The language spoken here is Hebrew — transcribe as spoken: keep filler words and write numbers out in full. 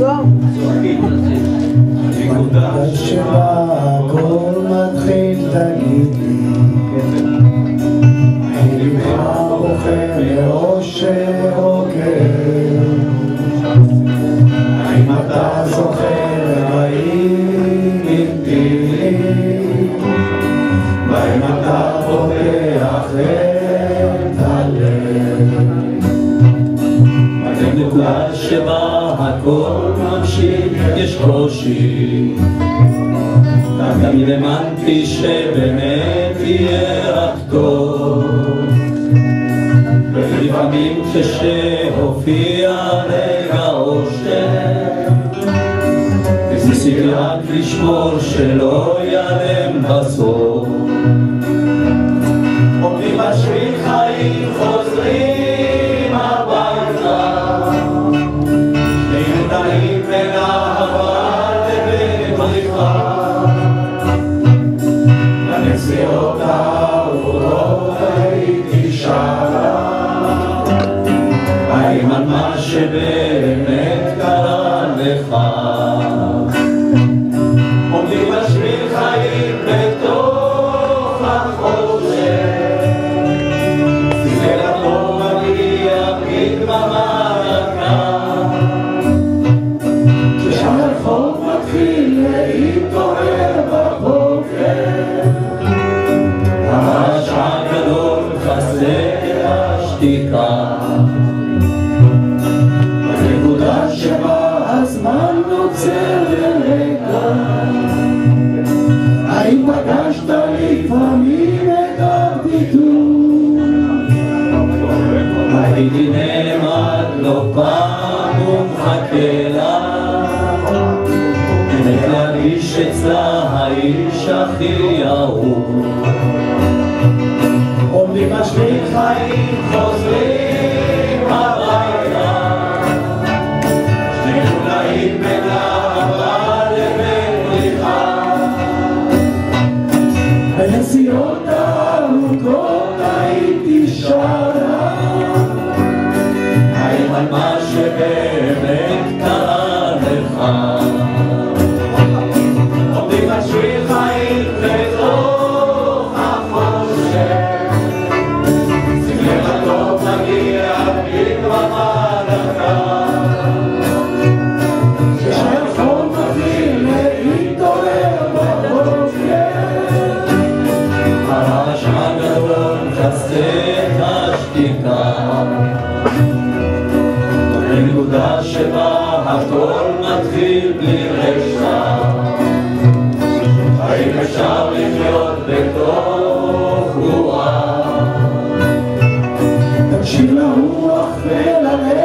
בנקודה שבה הכל מתחיל תגידי האם ליבך בוחר לאושר או כאב האם אתה זוכר רגעים אינטימיים והאם אתה פותח את הלב בנקודה שבה הכל ממשיך יש קושי תמיד האמנתי שבאמת יהיה רק טוב ולפעמים כשהופיע רגע אושר ניסיתי רק לשמור שלא ייעלם בסוף עומדים בשביל חיים חוזרים הביתה שנינו נעים בין אהבה לבין בריחה לנסיעות האהובות הייתי שרה האם על מה שבאמת קרה לך עומדים בשביל חיים בתוך החושך סגרת לא מגיע מדממה רכה כשהרחוב מתחיל להתעורר בבוקר הרעש הגדול חסר השתיקה בנקודה שבה הזמן נוצר לרגע האם פגשת לפעמים את הבדידות הייתי נעמד לא פעם ומחכה לה כדי להרגיש אצלה האיש הכי אהוב עומדים בשביל חיים חוזרים הביתה שנינו נעים בין אהבה לבין בריחה בנסיעות הארוכות הייתי שרה האם על מה שבאמת קרה לך עומדים בשביל חיים בתוך החושך סגרת הטוב מגיע מדממה רכה כשהרחוב מתחיל להתעורר בבוקר הרעש הגדול חסר השתיקה בנקודה שבה הכל מתחיל בלי רשע האם אפשר לחיות בתוך רוח תקשיב לרוח וללב